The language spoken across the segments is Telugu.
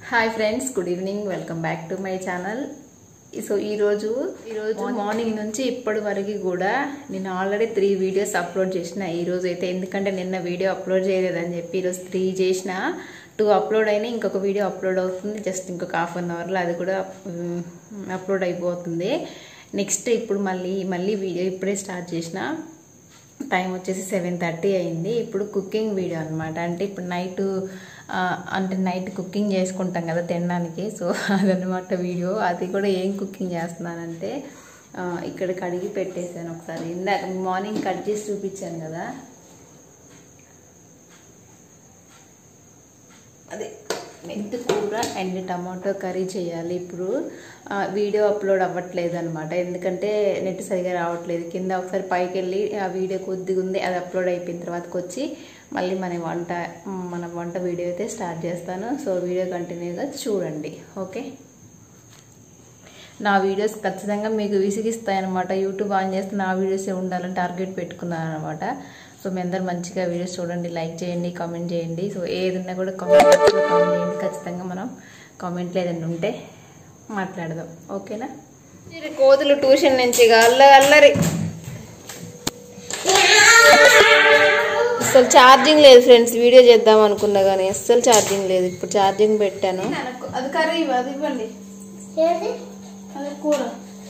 Hi friends, good evening. Welcome back to my channel. So ఈరోజు మార్నింగ్ నుంచి ఇప్పటి వరకు కూడా నేను ఆల్రెడీ 3 వీడియోస్ అప్లోడ్ చేసిన. ఈరోజు అయితే ఎందుకంటే నిన్న వీడియో అప్లోడ్ చేయలేదని చెప్పి ఈరోజు 3 చేసిన. 2 అప్లోడ్ అయినా ఇంకొక వీడియో అప్లోడ్ అవుతుంది. జస్ట్ ఇంకొక ½ అన్ అవర్లో అది కూడా అప్లోడ్ అయిపోతుంది. నెక్స్ట్ ఇప్పుడు మళ్ళీ వీడియో ఇప్పుడే స్టార్ట్ చేసిన. టైం వచ్చేసి 7:30 అయింది. ఇప్పుడు కుకింగ్ వీడియో అనమాట. అంటే ఇప్పుడు నైట్ కుకింగ్ చేసుకుంటాం కదా తినడానికి. సో అదనమాట వీడియో. అది కూడా ఏం కుకింగ్ చేస్తున్నానంటే ఇక్కడ కడిగి పెట్టేశాను. ఒకసారి ఇందాక మార్నింగ్ కట్ చేసి చూపించాను కదా, అదే మెంతి కూర అండ్ టమాటో కర్రీ చేయాలి. ఇప్పుడు వీడియో అప్లోడ్ అవ్వట్లేదు అనమాట, ఎందుకంటే నెట్ సరిగా రావట్లేదు. కింద ఒకసారి పైకి వెళ్ళి ఆ వీడియో కొద్దిగా ఉంది, అది అప్లోడ్ అయిపోయిన తర్వాతకి వచ్చి మళ్ళీ మన వంట వీడియో అయితే స్టార్ట్ చేస్తాను. సో వీడియో కంటిన్యూగా చూడండి, ఓకే. నా వీడియోస్ ఖచ్చితంగా మీకు విసిగిస్తాయన్నమాట. యూట్యూబ్ ఆన్ చేస్తే నా వీడియోసే ఉండాలని టార్గెట్ పెట్టుకున్నాను అనమాట. సో మీ అందరు మంచిగా వీడియోస్ చూడండి, లైక్ చేయండి, కామెంట్ చేయండి. సో ఏదన్నా కూడా కామెంట్ చేయండి. ఖచ్చితంగా మనం కామెంట్లో ఏదైనా ఉంటే మాట్లాడదాం, ఓకేనా. కోతులు ట్యూషన్ నుంచి అల్లరి. అసలు ఛార్జింగ్ లేదు ఫ్రెండ్స్, వీడియో చేద్దాం అనుకున్నా కానీ అస్సలు ఛార్జింగ్ లేదు. ఇప్పుడు ఛార్జింగ్ పెట్టాను. అది కర్రీ అది ఇవ్వండి, అది కూర.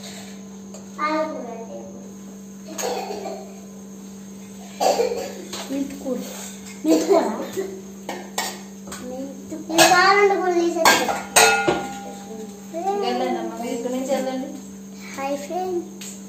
ఇక్కడ నుంచి వెళ్ళండి. హాయ్ ఫ్రెండ్స్,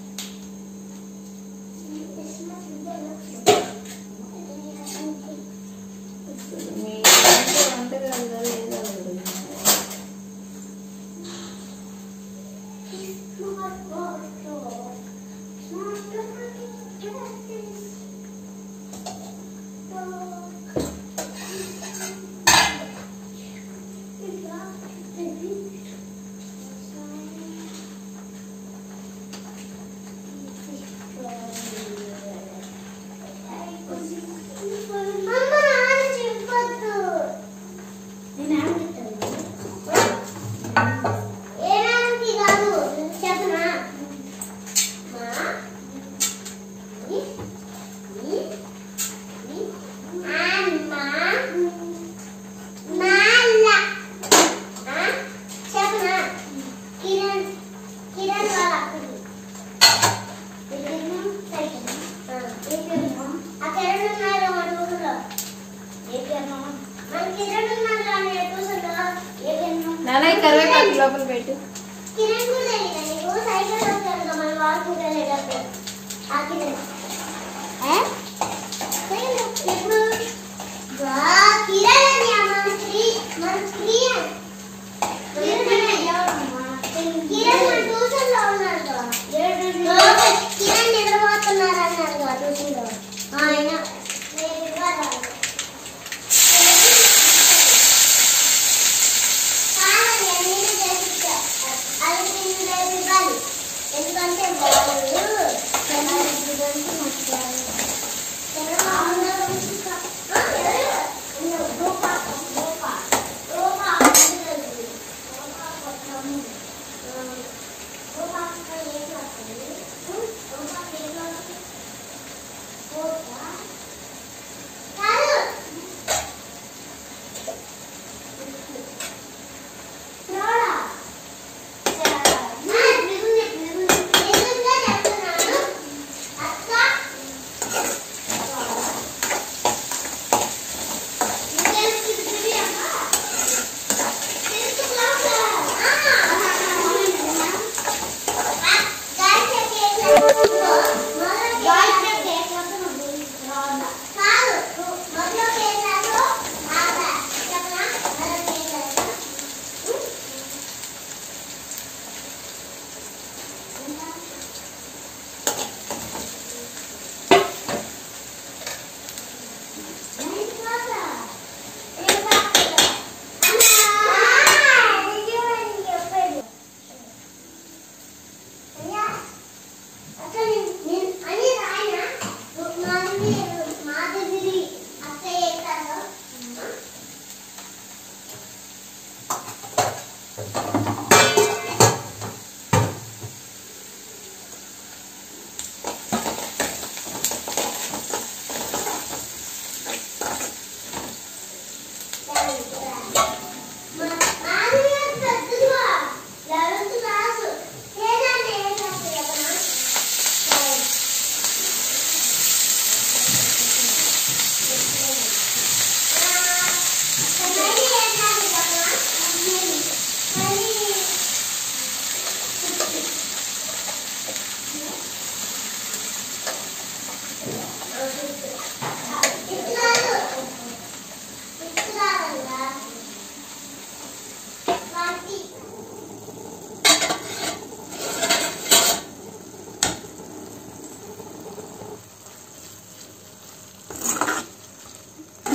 కరివేపాకు లోపల పెట్టు.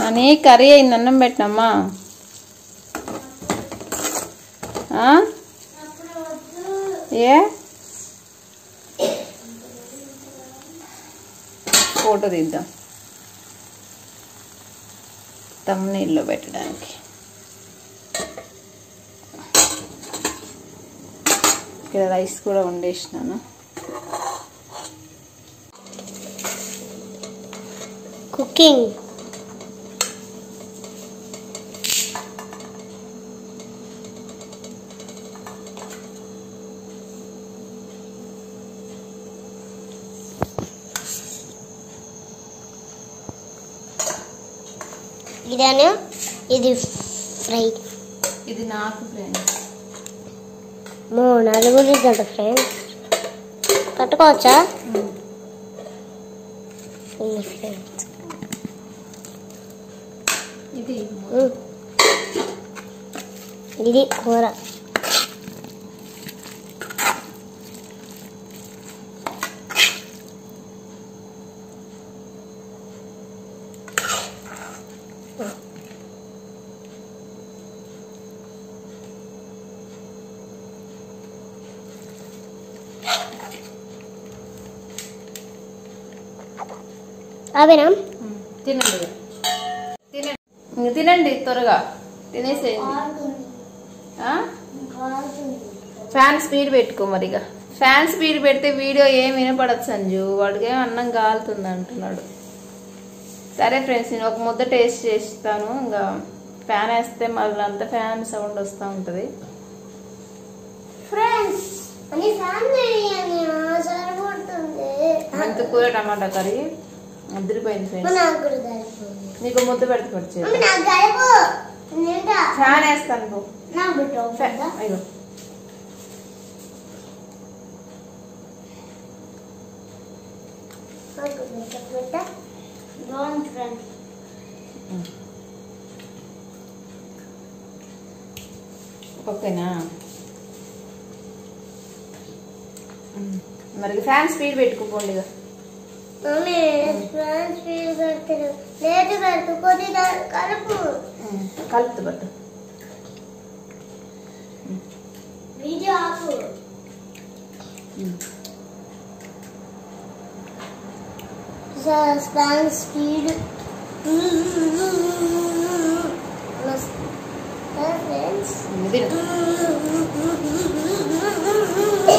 అని కర్రీ అయింది, అన్నం పెట్టినమ్మా. ఏ ఫోటో తీద్దాం తమ్మునీళ్ళు పెట్టడానికి. ఇక్కడ రైస్ కూడా వండేసినాను. కుకింగ్ ఇదేనా, ఇది ఫ్రై. ఇది నాకు ఫ్రెండ్స్. నలుగురు ఇద్దంట ఫ్రెండ్స్. కట్టుకోవచ్చా? ఫ్రెండ్స్ ఇది కూర. అవేనా? తినండి తినండి తినండి, త్వరగా తినేసేయండి. ఫ్యాన్ స్పీడ్ పెట్టుకో మరిగా. ఫ్యాన్ స్పీడ్ పెడితే వీడియో ఏం వినపడదు సంజు. వాడికి ఏం అన్నం కాలుతుంది అంటున్నాడు. సరే ఫ్రెండ్స్, నేను ఒక ముద్ద టేస్ట్ చేస్తాను. ఇంకా ఫ్యాన్ వేస్తే మళ్ళీ అంతా ఫ్యాన్ సౌండ్ వస్తూ ఉంటుంది. అంత కూర టమాటా కర్రీ అదిరిపోయింది ఫ్రెండ్స్. నీకు ముద్ద పెడితే పడిచే ఫ్యాన్ వేస్తాను. అయ్యో ఓకేనా? మరి ఫ్యాన్ స్పీడ్ పెట్టుకోండి. కలుపు పట్టు. Fan speed friends.